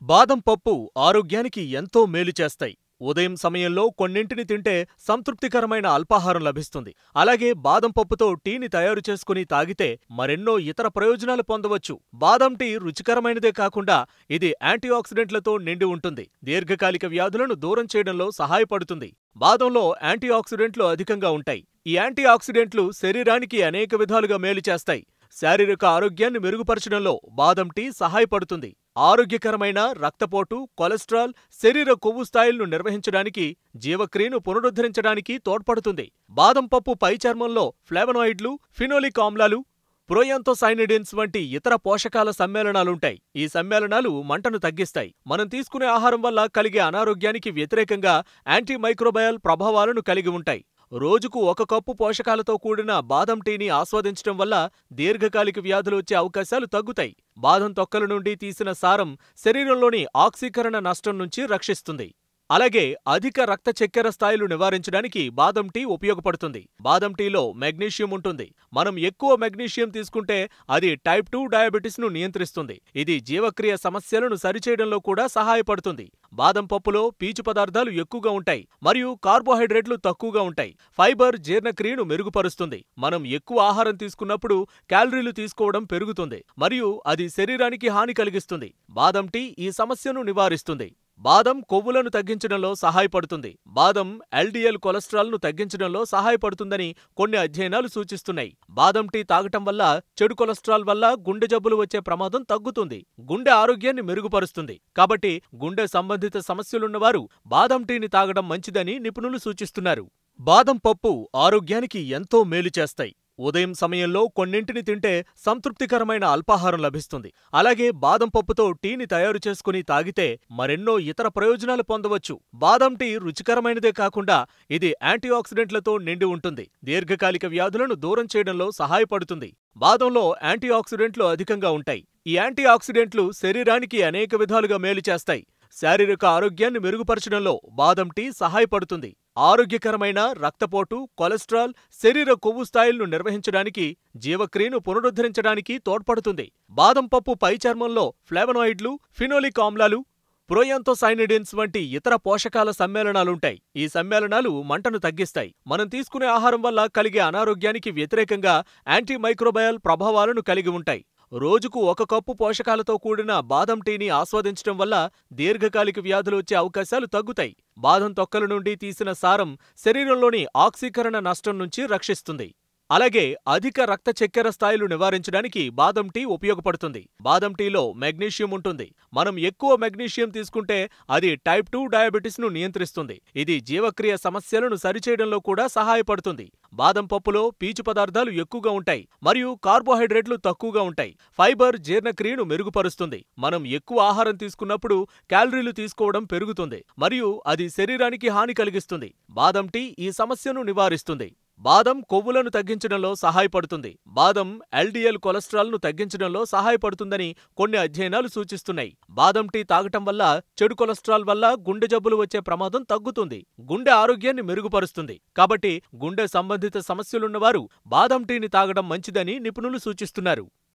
బాదం పప్పు ఆరోగ్యానికి ఎంతో మేలు చేస్తాయి. ఉదయం సమయంలో కొన్నింటిని తింటే సంతృప్తికరమైన అల్పాహారం లభిస్తుంది. అలాగే బాదం పప్పుతో టీని తయారు చేసుకుని తాగితే మరెన్నో ఇతర ప్రయోజనాలు పొందవచ్చు. బాదం టీ రుచికరమైనదే కాకుండా ఇది యాంటీఆక్సిడెంట్లతో నిండి ఉంటుంది. దీర్ఘకాలిక వ్యాధులను దూరం చేయడంలో సహాయపడుతుంది. బాదంలో యాంటీఆక్సిడెంట్లు అధికంగా ఉంటాయి. ఈ యాంటీఆక్సిడెంట్లు శరీరానికి అనేక విధాలుగా మేలు చేస్తాయి. శారీరక ఆరోగ్యాన్ని మెరుగుపరచడంలో బాదం టీ సహాయపడుతుంది. ఆరోగ్యకరమైన రక్తపోటు, కొలెస్ట్రాల్, శరీర కొవ్వు స్థాయిలను నిర్వహించడానికి, జీవక్రియను పునరుద్ధరించడానికి తోడ్పడుతుంది. బాదం పప్పు పై చర్మంలో ఫ్లేవనాయిడ్లు, ఫినోలిక్ ఆమ్లాలు, ప్రోయాంతోసైనిడిన్స్ వంటి ఇతర పోషకాల సమ్మేళనాలుంటాయి. ఈ సమ్మేళనాలు మంటను తగ్గిస్తాయి. మనం తీసుకునే ఆహారం వల్ల కలిగే అనారోగ్యానికి వ్యతిరేకంగా యాంటీమైక్రోబయల్ ప్రభావాలను కలిగి ఉంటాయి. రోజుకు 1 కప్పు పోషకాలతో కూడిన బాదం టీని ఆస్వాదించడం వల్ల దీర్ఘకాలిక వ్యాధులు వచ్చే అవకాశాలు తగ్గుతాయి. బాదం తొక్కల నుండి తీసిన సారం శరీరంలోని ఆక్సీకరణ నష్టం నుంచి రక్షిస్తుంది. అలాగే అధిక రక్త చక్కెర స్థాయిలు నివారించడానికి బాదం టీ ఉపయోగపడుతుంది. బాదం టీలో మెగ్నీషియం ఉంటుంది. మనం ఎక్కువ మెగ్నీషియం తీసుకుంటే అది టైప్ 2 డయాబెటిస్ను నియంత్రిస్తుంది. ఇది జీవక్రియ సమస్యలను సరిచేయడంలో కూడా సహాయపడుతుంది. బాదం పప్పులో పీచు పదార్థాలు ఎక్కువగా ఉంటాయి మరియు కార్బోహైడ్రేట్లు తక్కువగా ఉంటాయి. ఫైబర్ జీర్ణక్రియను మెరుగుపరుస్తుంది. మనం ఎక్కువ ఆహారం తీసుకున్నప్పుడు క్యాలరీలు తీసుకోవడం పెరుగుతుంది మరియు అది శరీరానికి హాని కలిగిస్తుంది. బాదం టీ ఈ సమస్యను నివారిస్తుంది. బాదం కొవ్వులను తగ్గించడంలో సహాయపడుతుంది. బాదం ఎల్డిఎల్ కొలెస్ట్రాల్ను తగ్గించడంలో సహాయపడుతుందని కొన్ని అధ్యయనాలు సూచిస్తున్నాయి. బాదం టీ తాగటం వల్ల చెడు కొలెస్ట్రాల్ వల్ల గుండె జబ్బులు వచ్చే ప్రమాదం తగ్గుతుంది. గుండె ఆరోగ్యాన్ని మెరుగుపరుస్తుంది. కాబట్టి గుండె సంబంధిత సమస్యలున్నవారు బాదం టీని తాగడం మంచిదని నిపుణులు సూచిస్తున్నారు. బాదం పప్పు ఆరోగ్యానికి ఎంతో మేలు చేస్తాయి. ఉదయం సమయంలో కొన్నింటిని తింటే సంతృప్తికరమైన అల్పాహారం లభిస్తుంది. అలాగే బాదం పప్పుతో టీని తయారు చేసుకుని తాగితే మరెన్నో ఇతర ప్రయోజనాలు పొందవచ్చు. బాదం టీ రుచికరమైనదే కాకుండా ఇది యాంటీఆక్సిడెంట్లతో నిండి ఉంటుంది. దీర్ఘకాలిక వ్యాధులను దూరం చేయడంలో సహాయపడుతుంది. బాదంలో యాంటీఆక్సిడెంట్లు అధికంగా ఉంటాయి. ఈ యాంటీఆక్సిడెంట్లు శరీరానికి అనేక విధాలుగా మేలు చేస్తాయి. శారీరక ఆరోగ్యాన్ని మెరుగుపరచడంలో బాదం టీ సహాయపడుతుంది. ఆరోగ్యకరమైన రక్తపోటు, కొలెస్ట్రాల్, శరీర కొవ్వు స్థాయిలను నిర్వహించడానికి, జీవక్రియను పునరుద్ధరించడానికి తోడ్పడుతుంది. బాదం పప్పు పై చర్మంలో ఫ్లేవనాయిడ్లు, ఫినోలిక్ ఆమ్లాలు, ప్రోయాంతోసైనిడిన్స్ వంటి ఇతర పోషకాల సమ్మేళనాలుంటాయి. ఈ సమ్మేళనాలు మంటను తగ్గిస్తాయి. మనం తీసుకునే ఆహారం వల్ల కలిగే అనారోగ్యానికి వ్యతిరేకంగా యాంటీమైక్రోబయల్ ప్రభావాలను కలిగి ఉంటాయి. రోజుకు 1 కప్పు పోషకాలతో కూడిన బాదం టీని ఆస్వాదించడం వల్ల దీర్ఘకాలిక వ్యాధులు వచ్చే అవకాశాలు తగ్గుతాయి. బాదం తొక్కల నుండి తీసిన సారం శరీరంలోని ఆక్సీకరణ నష్టం నుంచి రక్షిస్తుంది. అలాగే అధిక రక్త చక్కెర స్థాయిలు నివారించడానికి బాదం టీ ఉపయోగపడుతుంది. బాదం టీలో మెగ్నీషియం ఉంటుంది. మనం ఎక్కువ మెగ్నీషియం తీసుకుంటే అది టైప్ 2 డయాబెటిస్ను నియంత్రిస్తుంది. ఇది జీవక్రియ సమస్యలను సరిచేయడంలో కూడా సహాయపడుతుంది. బాదం పప్పులో పీచు పదార్థాలు ఎక్కువగా ఉంటాయి మరియు కార్బోహైడ్రేట్లు తక్కువగా ఉంటాయి. ఫైబర్ జీర్ణక్రియను మెరుగుపరుస్తుంది. మనం ఎక్కువ ఆహారం తీసుకున్నప్పుడు క్యాలరీలు తీసుకోవడం పెరుగుతుంది మరియు అది శరీరానికి హాని కలిగిస్తుంది. బాదం టీ ఈ సమస్యను నివారిస్తుంది. బాదం కొవ్వులను తగ్గించడంలో సహాయపడుతుంది. బాదం ఎల్డిఎల్ కొలెస్ట్రాల్ను తగ్గించడంలో సహాయపడుతుందని కొన్ని అధ్యయనాలు సూచిస్తున్నాయి. బాదం టీ తాగటం వల్ల చెడు కొలెస్ట్రాల్ వల్ల గుండె జబ్బులు వచ్చే ప్రమాదం తగ్గుతుంది. గుండె ఆరోగ్యాన్ని మెరుగుపరుస్తుంది. కాబట్టి గుండె సంబంధిత సమస్యలున్నవారు బాదం టీని తాగడం మంచిదని నిపుణులు సూచిస్తున్నారు.